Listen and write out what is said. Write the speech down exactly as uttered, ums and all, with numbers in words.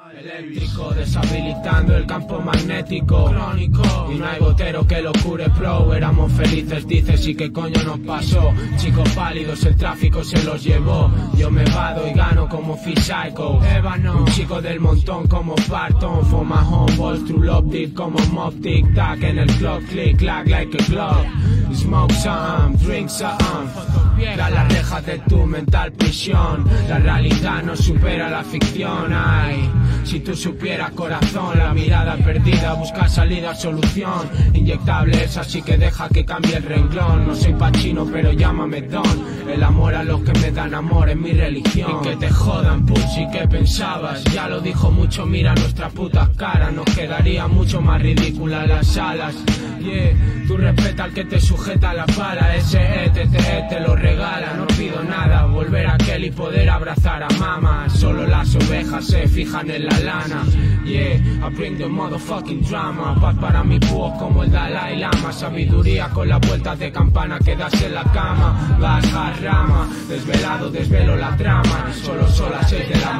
Eléctrico, deshabilitando el campo magnético crónico. Y no hay gotero que lo cure, pro. Éramos felices, dices, y qué coño nos pasó. Chicos pálidos, el tráfico se los llevó. Yo me vado y gano como Psycho. Ébano, un chico del montón como Barton. For my home, balls through love deep como Mob Tic Tac. En el clock, click, clack like a clock. Smoke some, drink some. Tras las rejas de tu mental prisión, la realidad no supera la ficción. Ay, si tú supieras, corazón, la mirada perdida, busca salida, solución. Inyectable es así que deja que cambie el renglón. No soy Pacino pero llámame Don. El amor a los que me dan amor es mi religión. Y que te jodan, pussy, ¿qué pensabas? Ya lo dijo mucho, mira nuestras putas caras. Nos quedaría mucho más ridícula las alas. Yeah, tú respeta al que te sujeta la pala. Ese E T T te lo regala. No pido nada, volver a aquel y poder abrazar a mama. Solo las ovejas se fijan en la lana. Yeah, I bring the motherfucking drama. Paz para mi púa como el Dalai Lama. Sabiduría con las vueltas de campana que das en la cama. Gas, gas, rama. Desvelado, desvelo la trama. Y solo son las seis de la